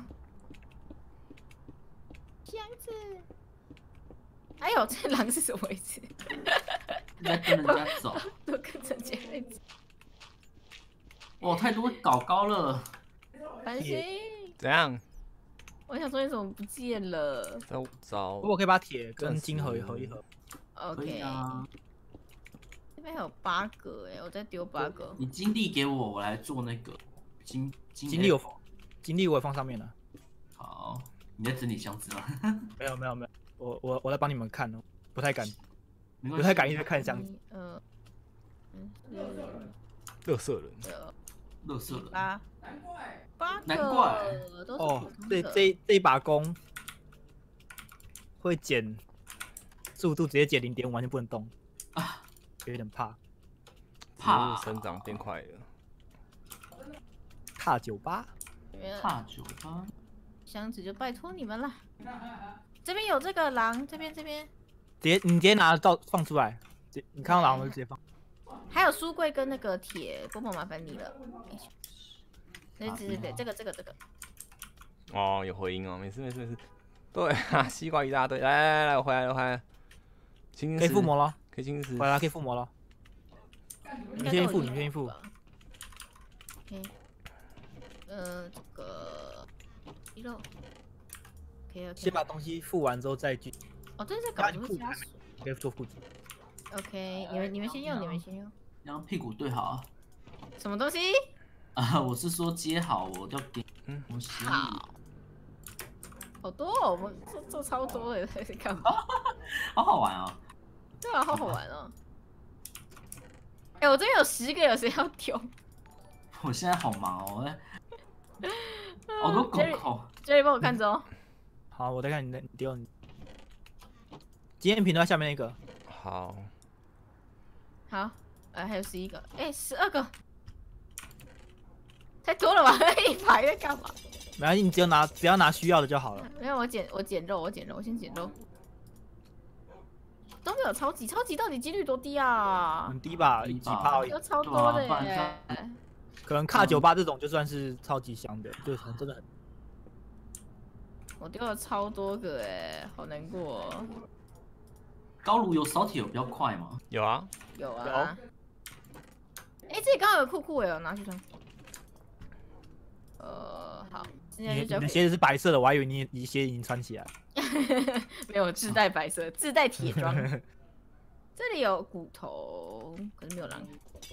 Speaker 8: 箱子。哎呦，这狼是什么位置？
Speaker 4: 在跟人家走。
Speaker 8: 都跟着杰瑞走。
Speaker 4: 哇，太多搞高了。
Speaker 8: 繁星。
Speaker 1: 怎样？
Speaker 8: 我想说你怎么不见了？
Speaker 1: 找找。
Speaker 10: 我可以把铁跟金合合一合。
Speaker 8: OK。
Speaker 4: 啊。
Speaker 8: 这边还有八个哎，我再丢八个。
Speaker 4: 你金币给我，我来做那个金金。
Speaker 10: 金币有，金币我也放上面了。
Speaker 4: 好，你在整理箱子吗？
Speaker 10: 没有没有没有，我我我在帮你们看哦，不太敢，
Speaker 4: 不
Speaker 10: 太敢一直看箱子。
Speaker 8: 呃，嗯，
Speaker 1: 乐色人。
Speaker 4: 乐色人。
Speaker 8: 八。八个。
Speaker 4: 难怪。
Speaker 10: 哦，这这这一把弓会减速度，直接减零点五，完全不能动啊，有点怕。
Speaker 1: 怕生长变快了。
Speaker 10: 踏九八。
Speaker 4: 踏九八。
Speaker 8: 箱子就拜托你们了。这边有这个狼，这边这边。
Speaker 10: 直接你直接拿到放出来，你看到狼就直接放。
Speaker 8: 还有书柜跟那个铁，波波麻烦你了。对对对对，这个这个这个。
Speaker 1: 哦，有回音哦，没事没事没事。对啊，西瓜一大堆，来来来，我回来了回来了。
Speaker 10: 可以附魔了，
Speaker 1: 可以金石。
Speaker 10: 回来可以附魔了。你先附，你先附。
Speaker 8: OK。呃，这个肌肉。OK OK。
Speaker 10: 先把东西付完之后再去。
Speaker 8: 哦，对，这稿子会加水。
Speaker 10: 可以做副职。
Speaker 8: OK， 你们你们先用，你们先用。
Speaker 4: 让屁股对好。
Speaker 8: 什么东西？
Speaker 4: 啊，我是说接好，我就给。
Speaker 1: 嗯，
Speaker 4: 我行。
Speaker 8: 好。好多、哦，我们做做超多的，在干嘛？
Speaker 4: 好好玩啊！
Speaker 8: 对啊，好好玩哦。哎、欸，我这边有十个，有谁要丢？
Speaker 4: 我现在好忙哦，好多狗狗。
Speaker 8: Jerry 帮我看着哦。
Speaker 10: 好，我再看你的，你丢你。经验屏在下面那个。
Speaker 1: 好。
Speaker 8: 好，呃，还有十一个，哎、欸，十二个，太多了吧？一排在干嘛？
Speaker 10: 没关系，你只有拿，只要拿需要的就好了。
Speaker 8: 没有，我捡，我捡肉，我捡肉，我先捡肉。都没有超级，超级到底几率多低啊？
Speaker 10: 很低吧，几趴而已。
Speaker 8: 有超多的耶。
Speaker 10: 啊、可能卡酒吧这种就算是超级香的，就很真的很。
Speaker 8: 我丢了超多个哎，好难过、哦。
Speaker 4: 高炉有扫铁有比较快吗？
Speaker 1: 有啊，
Speaker 8: 有啊。哎、欸，这里刚好有裤裤哎，我拿去穿。呃，好。
Speaker 10: 你你的鞋子是白色的，我还以为你你鞋已经穿起来。
Speaker 8: 没有，自带白色，自带铁装。这里有骨头，可是没有狼。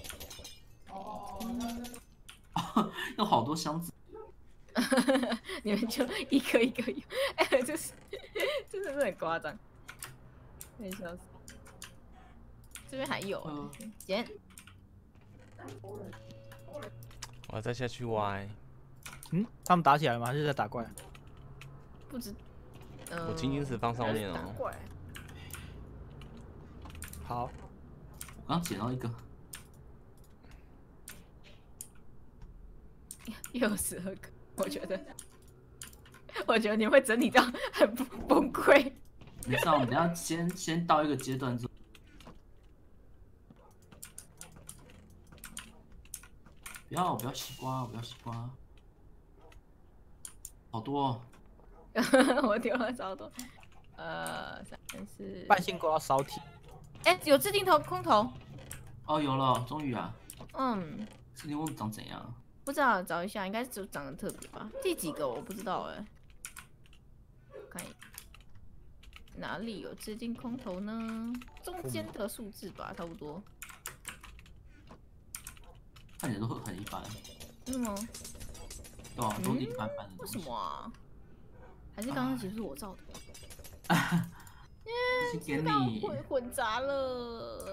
Speaker 4: 有好多箱子。
Speaker 8: 你们就一个一个用，哎、欸，就是真的是很夸张，没笑死。这边还有，捡、嗯。
Speaker 1: 我要再下去挖。
Speaker 10: 嗯，他们打起来了吗？还是在打怪？
Speaker 8: 不知。呃、
Speaker 1: 我金晶石放上面哦。
Speaker 10: 好，
Speaker 4: 我刚捡到一个。
Speaker 8: 又有十二个，我觉得，我觉得你会整理到很崩溃。
Speaker 4: 没事，我们等下先先到一个阶段之后。不要，不要西瓜，不要西瓜。好多、哦，
Speaker 8: 我丢了超多，呃，三四。
Speaker 10: 半线狗要烧体。
Speaker 8: 哎、欸，有制定头空投。
Speaker 4: 哦，有了，终于啊。
Speaker 8: 嗯。
Speaker 4: 制定空长怎样？
Speaker 8: 不知道，找一下，应该就长得特别吧。第几个我不知道哎、欸。看哪里有制定空投呢？中间的数字吧，差不多。
Speaker 4: 看起来都很一般。
Speaker 8: 真的吗？
Speaker 4: 对啊，都一般般的、嗯。
Speaker 8: 为什么啊？还是刚刚其实是我造的？耶，
Speaker 4: 给你
Speaker 8: 混混杂了。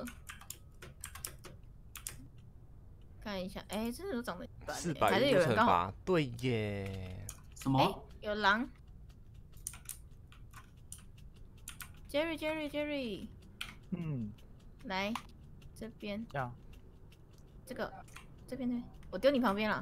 Speaker 8: 看一下，哎、欸，真的都长得一般、欸。
Speaker 1: 四百
Speaker 8: 还是有人刚好？
Speaker 1: 对耶。
Speaker 4: 什么？
Speaker 8: 欸、有狼。Jerry Jerry Jerry。
Speaker 10: 嗯。
Speaker 8: 来，这边。
Speaker 10: 这样。
Speaker 8: 这个，这边呢？我丢你旁边了。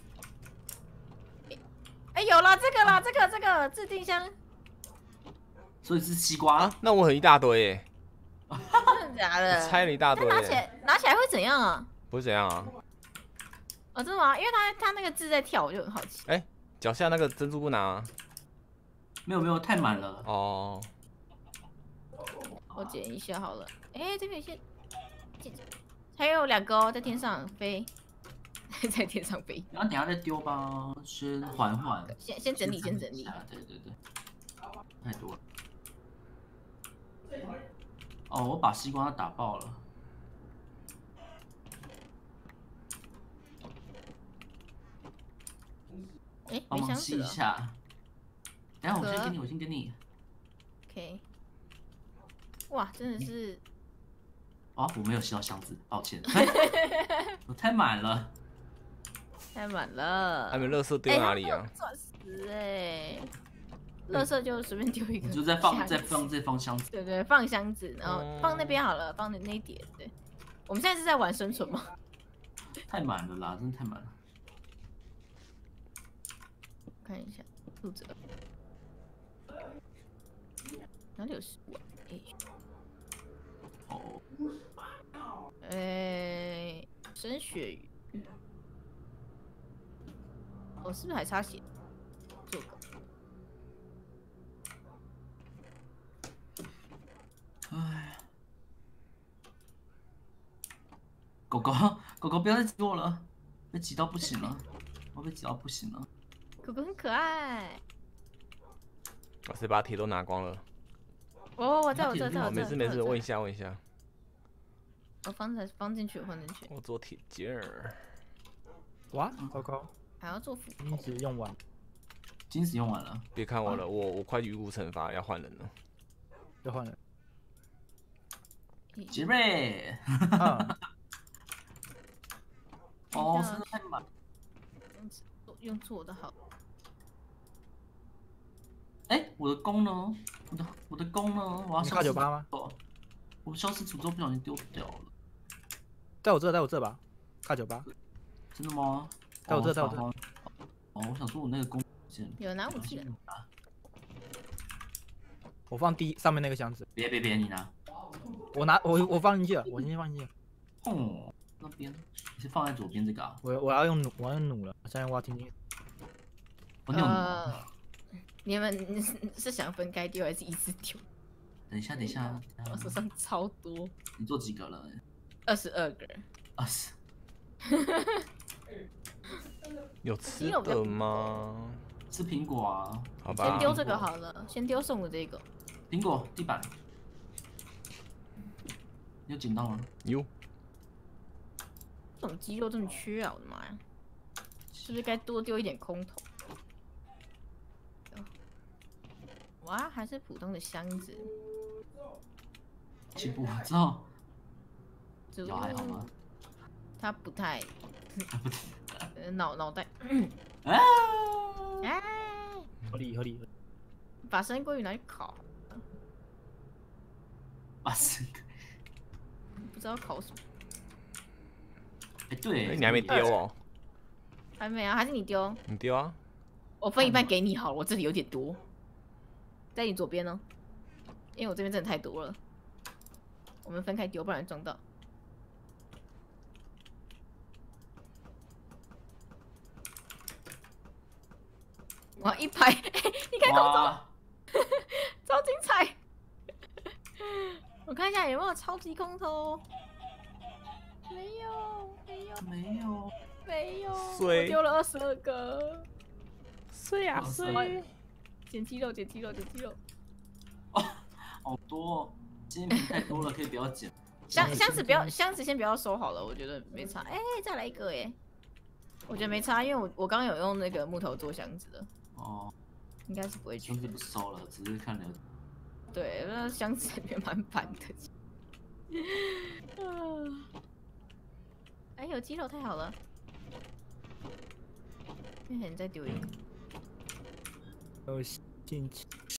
Speaker 8: 哎、欸，有了这个啦，这个这个制定箱。
Speaker 4: 所以是西瓜、
Speaker 1: 啊？那我很一大堆耶。
Speaker 8: 真的假的？
Speaker 1: 拆了一大堆。
Speaker 8: 拿起来，拿起来会怎样啊？
Speaker 1: 不会怎样啊？
Speaker 8: 哦，真的吗？因为它它那个字在跳，我就很好奇。
Speaker 1: 哎、欸，脚下那个珍珠不拿、啊？
Speaker 4: 没有没有，太满了。
Speaker 1: 哦。
Speaker 8: 我捡一下好了。哎、欸，这边先，还有两个哦，在天上飞，在天上飞。
Speaker 4: 然后等下再丢吧，先缓缓。
Speaker 8: 先先整理，先整理。
Speaker 4: 对对对。太多了。哦，我把西瓜打爆了。
Speaker 8: 哎、欸，
Speaker 4: 帮忙吸一下。等下我先给你，我先给你。
Speaker 8: OK。哇，真的是。
Speaker 4: 哦，我没有吸到箱子，抱歉。我太满了。
Speaker 8: 太满了。
Speaker 1: 还没垃圾丢哪里啊？
Speaker 8: 钻石哎。垃圾就随便丢一个。
Speaker 4: 你就再放，再放，再放箱子。
Speaker 8: 对对，放箱子，然后放那边好了，放那那一叠。对。我们现在是在玩生存吗？
Speaker 4: 太满了啦，真的太满了。
Speaker 8: 看一下，肚子饿。哪里有食物啊？哎。
Speaker 4: 哦。
Speaker 8: 哎、欸，生鳕鱼。我、哦、是不是还差血？做个。
Speaker 4: 哎。狗狗，狗狗不要再挤我了，被挤到不行了，我被挤到不行了。
Speaker 8: 狗狗很可爱。
Speaker 1: 我谁把铁都拿光了？
Speaker 8: 哦，我在我这，在
Speaker 1: 哦，
Speaker 8: 我这。
Speaker 1: 没事没事，
Speaker 8: 在我这
Speaker 1: 问一下问一下。
Speaker 8: 我放在放进去，放进去。
Speaker 1: 我做铁件儿。
Speaker 10: 哇，糟糕！
Speaker 8: 还要做斧
Speaker 10: 金子用完，
Speaker 4: 金子用完了。
Speaker 1: 别看我了，我我快鱼骨惩罚要换人了。
Speaker 10: 要换人。
Speaker 4: 杰瑞。哦，真的太满。
Speaker 8: 用做的好。
Speaker 4: 哎，我的弓呢？我的我的弓呢？我要
Speaker 10: 卡九八吗？
Speaker 4: 我消失诅咒不小心丢掉了。
Speaker 10: 在我这，在我这吧，卡九八。
Speaker 4: 真的吗？
Speaker 10: 在我这，在我这。
Speaker 4: 哦，我想说我那个弓箭。
Speaker 8: 有拿武器的。
Speaker 10: 我放第上面那个箱子。
Speaker 4: 别别别，你拿。
Speaker 10: 我拿我我放进去了，我先放进去了。
Speaker 4: 哦，那边你是放在左边这个啊？
Speaker 10: 我我要用弩，我要用弩了，现在我要听听。
Speaker 4: 我用弩。
Speaker 8: 呃，你们是想分开丢还是一次丢？
Speaker 4: 等一下，等一下，
Speaker 8: 我手上超多。
Speaker 4: 你做几个了？
Speaker 8: 二十二个人。
Speaker 4: 二十。
Speaker 1: 有吃的吗？
Speaker 4: 吃苹果啊。
Speaker 1: 好吧。
Speaker 8: 先丢这个好了，先丢送的这个。
Speaker 4: 苹果地板。你有捡到吗？
Speaker 1: 有。
Speaker 8: 这种肌肉这么缺啊！我的妈呀！是不是该多丢一点空投？哇，还是普通的箱子。
Speaker 4: 起步知道。
Speaker 8: 脚
Speaker 4: 还好吗？
Speaker 8: 他不太。脑脑袋。
Speaker 4: 啊！
Speaker 8: 哎！
Speaker 10: 合理合理。
Speaker 8: 把生鲑鱼拿去烤。
Speaker 4: 把生。
Speaker 8: 不知道烤什么。
Speaker 4: 哎，对，
Speaker 1: 你还没丢哦？
Speaker 8: 还没啊？还是你丢？
Speaker 1: 你丢啊！
Speaker 8: 我分一半给你好了，我这里有点多。在你左边呢，因为我这边真的太多了。我们分开丢，不然撞到。哇，一排！你看空投，超精彩！我看一下有没有超级空投。没有，没有，
Speaker 4: 没有，
Speaker 8: 没有。我
Speaker 1: 碎
Speaker 8: 丢了二十二个。
Speaker 1: 碎啊碎！
Speaker 8: 捡鸡肉，捡鸡肉，捡鸡肉。
Speaker 4: 哦，好多、哦，今天太多了，可以不要捡。
Speaker 8: 箱箱子不要，箱子先不要收好了，我觉得没差。哎、欸，再来一个哎，我觉得没差，因为我我刚刚有用那个木头做箱子的。
Speaker 4: 哦，
Speaker 8: 应该是不会去。
Speaker 4: 箱子不收了，只是看了。
Speaker 8: 对，那箱子里面满满的。哎，有鸡肉太好了。那还能再丢一个。
Speaker 10: 有兴趣。